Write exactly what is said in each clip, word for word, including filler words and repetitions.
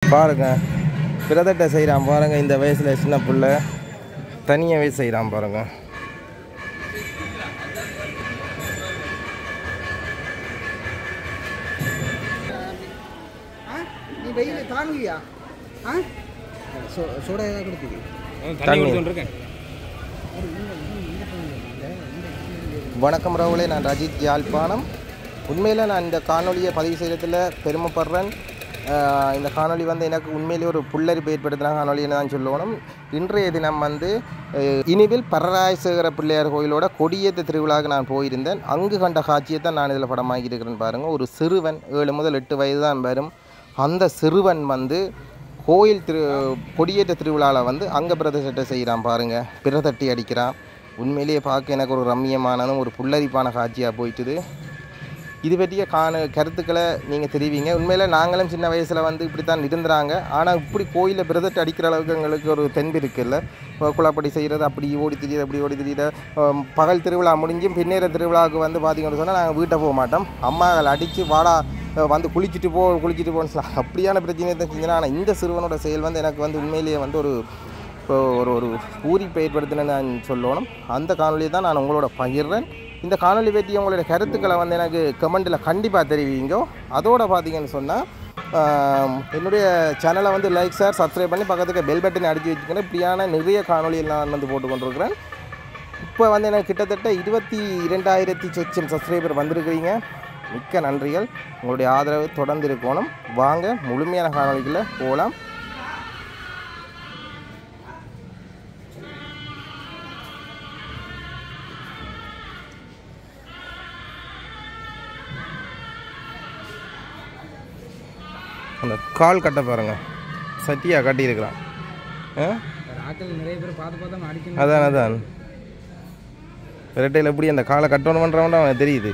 பாருங்க பிரதட்டை செய்கிறான் பாருங்க. இந்த வயசில் சின்ன பிள்ளை தனியாகவே செய்கிறான் பாருங்க. நீ வெயில தாங்குவியா? சோடா ஏதாவது கொடுத்தீங்க? வணக்கம் ராவுலே, நான் ரஜித் யாழ்ப்பாணம். உண்மையில் நான் இந்த காணொலியை பதிவு செய்கிறதுல பெருமைப்படுறேன். இந்த காணொலி வந்து எனக்கு உண்மையிலேயே ஒரு புல்லரிப்பு ஏற்படுத்தின காணொலின்னு தான் சொல்லணும். இன்றைய தினம் வந்து இனிவில் பரராயசேகர பிள்ளையார் கோயிலோட கொடியேற்ற திருவிழாவுக்கு நான் போயிருந்தேன். அங்கு கண்ட காட்சியை தான் நான் இதில் படமாக்கி இருக்கிறேன்னு பாருங்கள். ஒரு சிறுவன் ஏழு முதல் எட்டு வயது தான் வரும். அந்த சிறுவன் வந்து கோயில் திரு கொடியேற்ற திருவிழாவில் வந்து அங்கே பிரதட்டை செய்கிறான் பாருங்கள். பிரதட்டி அடிக்கிறான். உண்மையிலேயே பார்க்க எனக்கு ஒரு ரம்மியமானதும் ஒரு புல்லரிப்பான காட்சியாக போயிட்டுது. இது பற்றிய காண கருத்துக்களை நீங்கள் தெரிவிங்க. உண்மையில் நாங்களும் சின்ன வயசில் வந்து இப்படி தான் இருந்தாங்க. ஆனால் இப்படி கோயிலில் பிரதட்டு அடிக்கிற அளவுக்கு எங்களுக்கு ஒரு தென்பு இருக்குல்ல. குழப்படி செய்கிறது, அப்படி ஓடி திரியுது, அப்படி ஓடி திரியுது. பகல் திருவிழா முடிஞ்சும் பின்னேற திருவிழாவுக்கு வந்து பார்த்திங்கன்னு சொன்னால் நாங்கள் வீட்டை போக மாட்டோம். அம்மாக்கள் அடித்து வாடா வந்து குளிச்சுட்டு போ குளிச்சுட்டு போன்னு சொல்லலாம். அப்படியான பிரச்சனையை தான் செஞ்சேன். ஆனால் இந்த சிறுவனோட செயல் வந்து எனக்கு வந்து உண்மையிலேயே வந்து ஒரு ஒரு ஒரு பூரிப்பை ஏற்படுத்தினேன்னு நான் சொல்லணும். அந்த காணொலியை தான் நான் உங்களோட பகிர்றேன். இந்த காணொலி பற்றி உங்களோட கருத்துக்களை வந்து எனக்கு கமெண்ட்டில் கண்டிப்பாக தெரிவிங்க. அதோடு பார்த்தீங்கன்னு சொன்னால் என்னுடைய சேனலை வந்து லைக் ஷேர் சப்ஸ்கிரைப் பண்ணி பக்கத்துக்கு பெல் பட்டனை அடித்து வச்சுக்கிறேன். இப்படியான நிறைய காணொலியில் நான் வந்து போட்டு கொண்டிருக்கிறேன். இப்போ வந்து எனக்கு கிட்டத்தட்ட இருபத்தி இரண்டாயிரத்தி சொச்சம் சப்ஸ்கிரைபர் வந்திருக்கிறீங்க. மிக்க நன்றிகள். உங்களுடைய ஆதரவு தொடர்ந்து இருக்கணும். வாங்க முழுமையான காணொலிகளை போகலாம். அந்த கால் கட்ட பாருங்க, சட்டியாக கட்டியிருக்கிறான். நிறைய பேர் பார்த்து பார்த்தா அதான் அதான் விரட்டையில் எப்படி அந்த காலை கட்டணுமன்றவன் அவன் தெரியுது.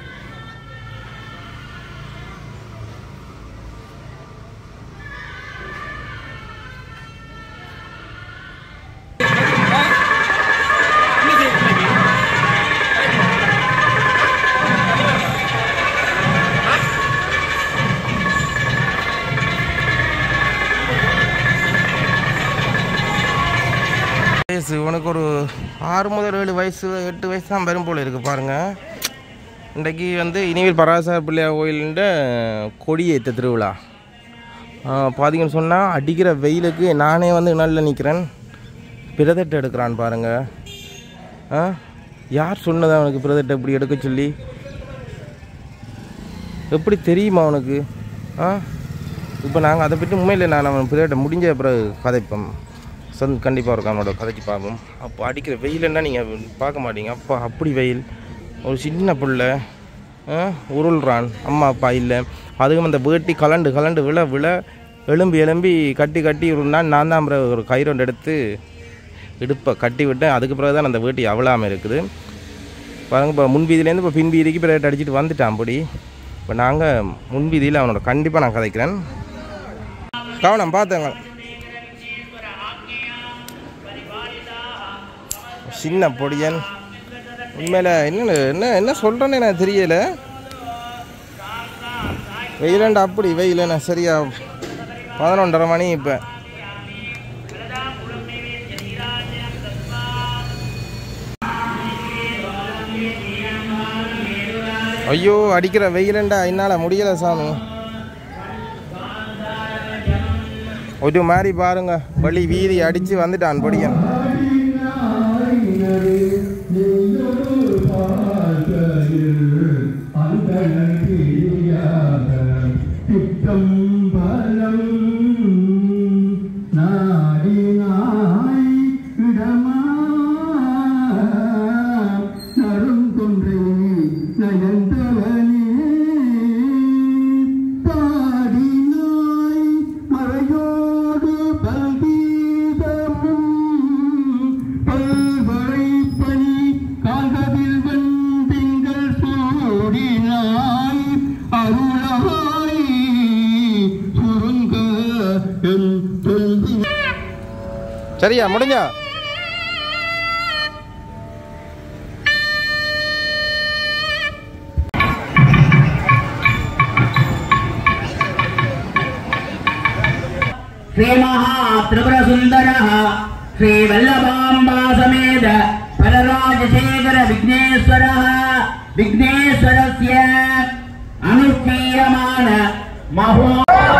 உனக்கு ஒரு ஆறு முதல் ஏழு வயசு எட்டு வயசு தான் வரும் போல் இருக்குது பாருங்கள். இன்றைக்கு வந்து இனிவில் பராசர பிள்ளையார் கோயிலுன்ற கொடியேற்ற திருவிழா. பார்த்தீங்கன்னு சொன்னால் அடிக்கிற வெயிலுக்கு நானே வந்து நல்ல நிற்கிறேன். பிரதட்டை எடுக்கிறான் பாருங்கள். ஆ யார் சொன்னது அவனுக்கு பிரதட்டை எப்படி எடுக்க சொல்லி? எப்படி தெரியுமா அவனுக்கு? ஆ இப்போ நாங்கள் அதை பற்றி உண்மையில் நான் அவன் பிரதட்டை முடிஞ்ச பிறகு கதைப்போம். சொந்த கண்டிப்பாக இருக்கும் அவனோட கதைக்கு பார்ப்போம். அப்போ அடிக்கிற வெயிலுன்னா நீங்கள் பார்க்க மாட்டீங்க. அப்போ அப்படி வெயில். ஒரு சின்ன பிள்ளை உருள்றான், அம்மா அப்பா இல்லை. அதுவும் அந்த வேட்டி கலண்டு கலண்டு விழ விழ எலும்பி எலும்பி கட்டி கட்டி உருண்டான். நான் தான் பிறகு ஒரு கயிறொண்டு எடுத்து இடுப்பை கட்டி விட்டேன். அதுக்கு பிறகு தான் அந்த வேட்டி அவ்வளாமல் இருக்குது பாருங்க. இப்போ முன்வீதியிலேருந்து இப்போ பின்வீதிக்கு பிறகு அடிச்சுட்டு வந்துட்டான் அப்படி. இப்போ நாங்கள் முன்வீதியில் அவனோட கண்டிப்பாக நான் கதைக்கிறேன். கவனம் பார்த்துங்க. சின்ன பொடியன் உண்மையில் என்ன என்ன என்ன சொல்கிறேன்னு எனக்கு தெரியலை. வெயிலண்டா அப்படி வெயிலண்ணா சரியா பதினொன்றரை மணி. இப்போ ஐயோ அடிக்கிற வெயிலண்டா என்னால் முடியலை சாமி. ஒரு மாதிரி பாருங்க, வழி வீதி அடித்து வந்துட்டான் பொடியன். சரியா முடிஞ்சா? श्री महा त्रिपुर सुंदरः श्री वल्लभाम्बा समेत परराजशेखर विघ्नेश्वरः विघ्नेश्वरस्य अनुष्ठीयमान महो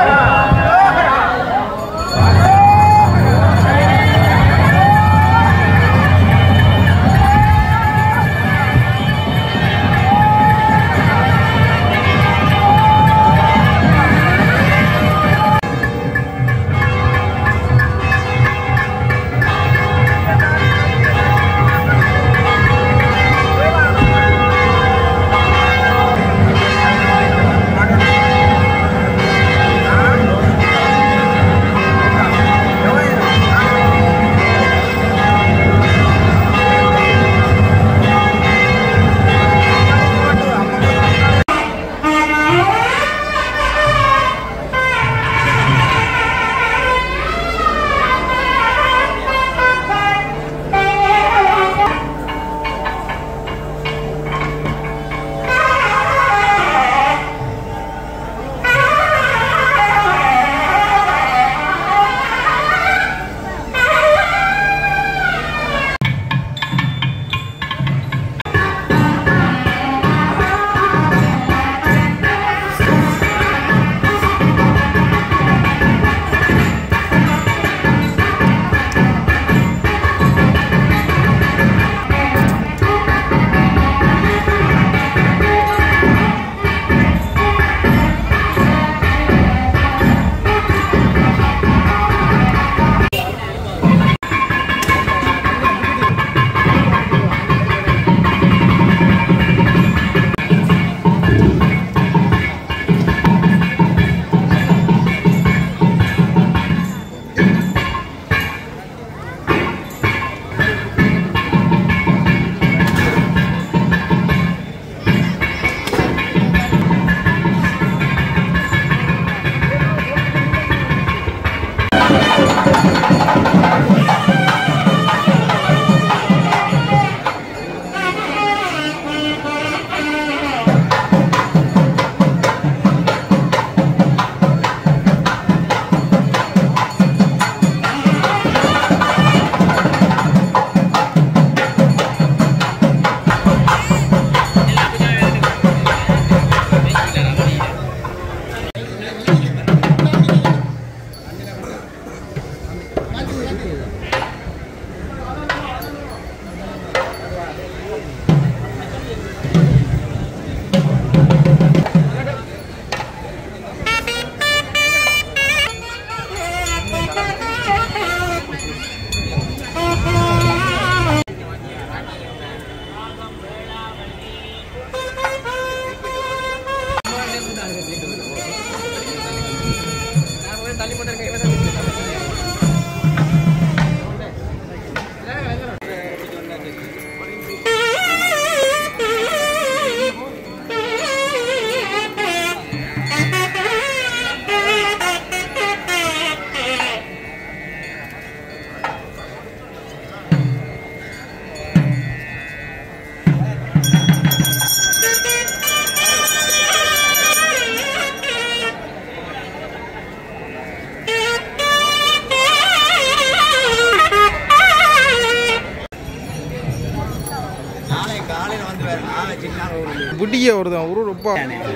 விடிய வருதான் ஒரு ரொம்ப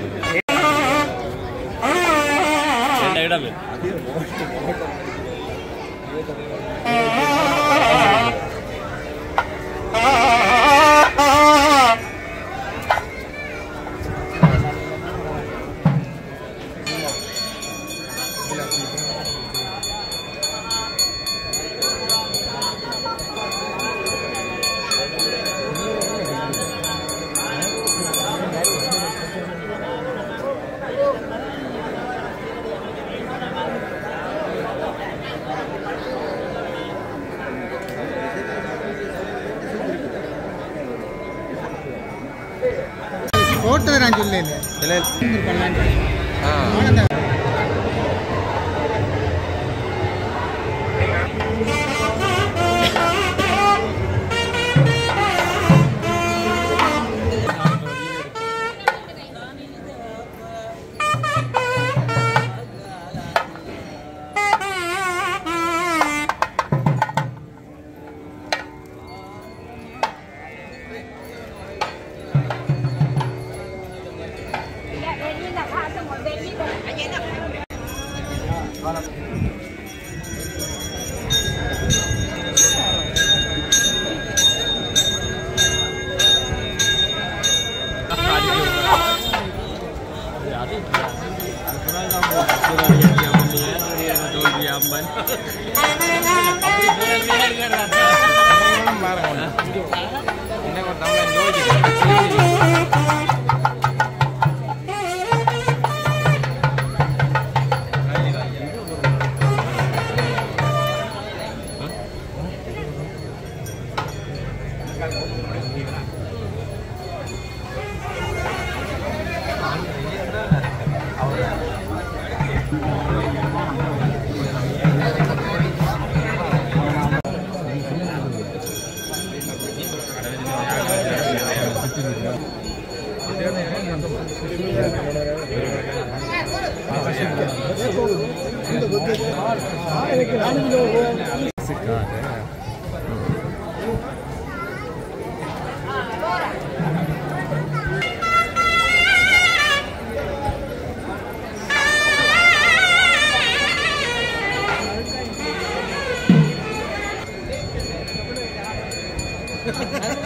ஓட்டு நான் சொல்லேன் Ha ha ha.